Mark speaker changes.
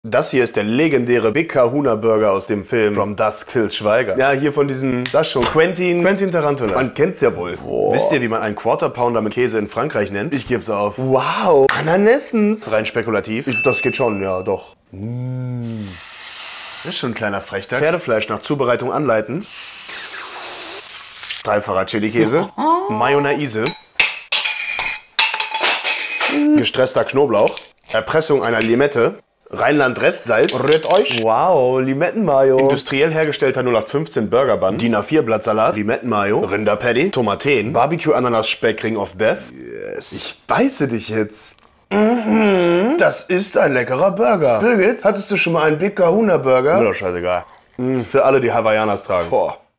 Speaker 1: Das hier ist der legendäre Big Kahuna Burger aus dem Film From Dusk Till Schweiger. Ja, hier von diesem, sag schon, Quentin Tarantula. Man kennt's ja wohl. Boah. Wisst ihr, wie man einen Quarter Pounder mit Käse in Frankreich nennt? Ich geb's auf. Wow, Ananessens. Rein spekulativ. Das geht schon, ja, doch. Das ist schon ein kleiner Frechdachs. Pferdefleisch nach Zubereitung anleiten. Dreifacher Chili-Käse. Mayonnaise. Gestresster Knoblauch. Erpressung einer Limette. Rheinland-Restsalz. Rührt euch. Wow, Limettenmayo. Industriell hergestellter 0815 Burger Bun. DIN A4 Blattsalat. Limettenmayo. Rinderpaddy. Tomaten. Barbecue-Ananas-Speck Ring of Death. Yes. Ich beiße dich jetzt. Das ist ein leckerer Burger. Birgit, hattest du schon mal einen Big Kahuna Burger? Mir doch scheißegal. Für alle, die Hawaiianas tragen. Boah.